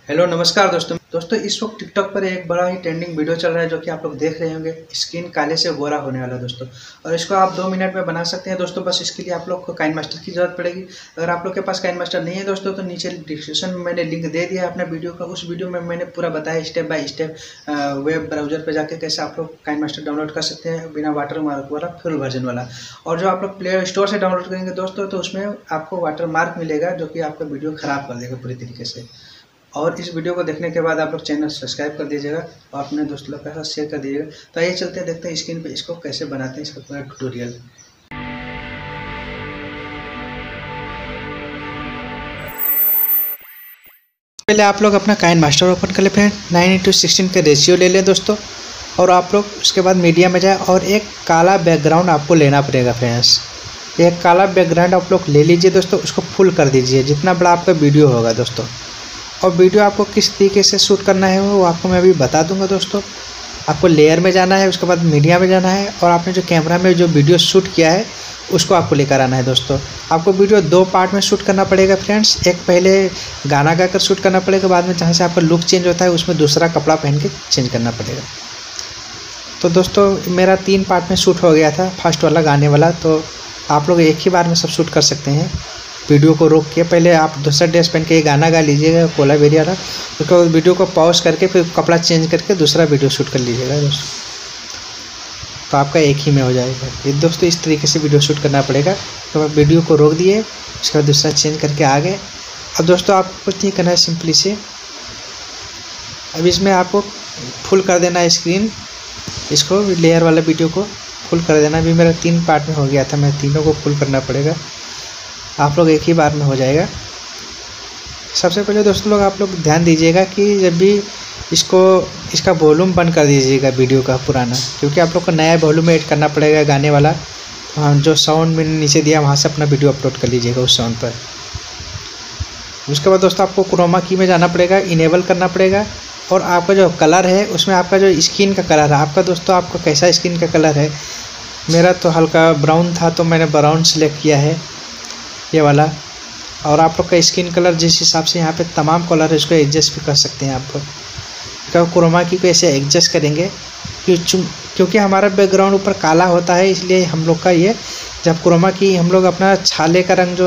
Hello नमस्कार दोस्तों इस वक्त टिकटॉक पर एक बड़ा ही ट्रेंडिंग वीडियो चल रहा है जो कि आप लोग देख रहे होंगे। स्किन काले से गोरा होने वाला दोस्तों, और इसको आप 2 मिनट में बना सकते हैं दोस्तों। बस इसके लिए आप लोग को काइन मास्टर की ज़रूरत पड़ेगी। अगर आप लोग के पास काइन मास्टर नहीं है दोस्तों तो नीचे डिस्क्रिप्शन में मैंने लिंक दे दिया है अपने वीडियो का। उस वीडियो में मैंने पूरा बताया step by step web browser पर जाकर कैसे आप लोग काइन मास्टर डाउनलोड कर सकते हैं बिना वाटर मार्क वाला, फुल वर्जन वाला। और जो आप लोग प्ले स्टोर से डाउनलोड करेंगे दोस्तों तो उसमें आपको वाटर मार्क मिलेगा जो कि आपका वीडियो ख़राब कर देगा पूरी तरीके से। और इस वीडियो को देखने के बाद आप लोग चैनल सब्सक्राइब कर दीजिएगा और अपने दोस्त लोग के साथ शेयर कर दीजिएगा। तो आइए चलते हैं, देखते हैं स्क्रीन पे इसको कैसे बनाते हैं, इसका पूरा ट्यूटोरियल। पहले आप लोग अपना काइन मास्टर ओपन कर ले फ्रेंड। 9:16 का रेशियो ले लें दोस्तों, और आप लोग उसके बाद मीडिया में जाए और एक काला बैकग्राउंड आपको लेना पड़ेगा फ्रेंड्स। एक काला बैकग्राउंड आप लोग ले लीजिए दोस्तों, उसको फुल कर दीजिए जितना बड़ा आपका वीडियो होगा दोस्तों। और वीडियो आपको किस तरीके से शूट करना है वो आपको मैं अभी बता दूंगा दोस्तों। आपको लेयर में जाना है, उसके बाद मीडिया में जाना है, और आपने जो कैमरा में जो वीडियो शूट किया है उसको आपको लेकर आना है दोस्तों। आपको वीडियो 2 पार्ट में शूट करना पड़ेगा फ्रेंड्स। एक पहले गाना गाकर शूट करना पड़ेगा, बाद में जहाँ से आपका लुक चेंज होता है उसमें दूसरा कपड़ा पहन के चेंज करना पड़ेगा। तो दोस्तों मेरा 3 पार्ट में शूट हो गया था, फर्स्ट वाला गाने वाला। तो आप लोग एक ही बार में सब शूट कर सकते हैं। वीडियो को रोक के पहले आप दूसरा ड्रेस पहन के गाना गा लीजिएगा कोला बेरी वाला, उसके बाद वीडियो को पॉज करके फिर कपड़ा चेंज करके दूसरा वीडियो शूट कर लीजिएगा दोस्तों। तो आपका एक ही में हो जाएगा ये दोस्तों। इस तरीके से वीडियो शूट करना पड़ेगा। तो आप वीडियो को रोक दिए, उसके बाद दूसरा चेंज करके आ गए। अब दोस्तों आपको कुछ नहीं करना है, सिंपली से अब इसमें आपको फुल कर देना है स्क्रीन, इसको लेयर वाला वीडियो को फुल कर देना। अभी मेरा 3 पार्ट में हो गया था, मैं तीनों को फुल करना पड़ेगा। आप लोग एक ही बार में हो जाएगा। सबसे पहले दोस्तों लोग आप लोग ध्यान दीजिएगा कि जब भी इसका वॉल्यूम बंद कर दीजिएगा वीडियो का पुराना, क्योंकि आप लोग को नया वॉल्यूम ऐड करना पड़ेगा गाने वाला। हाँ, जो साउंड मैंने नीचे दिया वहाँ से अपना वीडियो अपलोड कर लीजिएगा उस साउंड पर। उसके बाद दोस्तों आपको क्रोमा की में जाना पड़ेगा, इनेबल करना पड़ेगा। और आपका जो कलर है उसमें आपका जो स्किन का कलर है आपका दोस्तों, आपका कैसा स्किन का कलर है। मेरा तो हल्का ब्राउन था तो मैंने ब्राउन सेलेक्ट किया है ये वाला। और आप लोग का स्किन कलर जिस हिसाब से यहाँ पे तमाम कलर है उसको एडजस्ट भी कर सकते हैं। आप लोग क्रोमा की को ऐसे एडजस्ट करेंगे क्योंकि हमारा बैकग्राउंड ऊपर काला होता है, इसलिए हम लोग का ये जब क्रोमा की हम लोग अपना छाले का रंग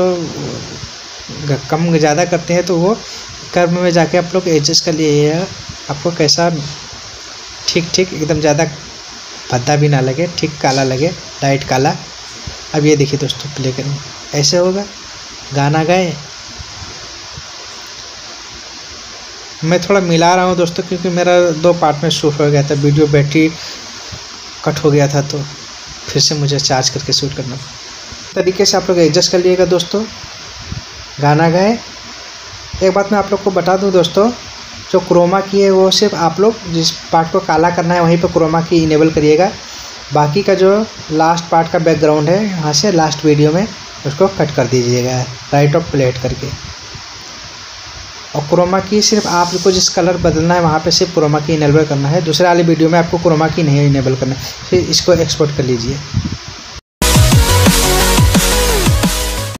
जो कम ज़्यादा करते हैं तो वो कर्व में जाके आप लोग एडजस्ट कर लिए। आपको कैसा ठीक एकदम ज़्यादा भद्दा भी ना लगे, ठीक काला लगे, लाइट काला। अब ये देखिए दोस्तों, प्ले करें ऐसे होगा। गाना गाए, मैं थोड़ा मिला रहा हूँ दोस्तों क्योंकि मेरा 2 पार्ट में शूट हो गया था, वीडियो बैटरी कट हो गया था तो फिर से मुझे चार्ज करके शूट करना तरीके से आप लोग एडजस्ट कर लीजिएगा दोस्तों। गाना गाए। एक बात मैं आप लोग को बता दूँ दोस्तों, जो क्रोमा की है वो सिर्फ आप लोग जिस पार्ट को काला करना है वहीं पर क्रोमा की इनेबल करिएगा। बाकी का जो लास्ट पार्ट का बैकग्राउंड है यहाँ से लास्ट वीडियो में उसको कट कर दीजिएगा राइट ऑफ प्लेट करके। और क्रोमा की सिर्फ आपको जिस कलर बदलना है वहाँ पे सिर्फ क्रोमा की इनेबल करना है। दूसरे वाली वीडियो में आपको क्रोमा की नहीं इनेबल करना है। फिर इसको एक्सपोर्ट कर लीजिए।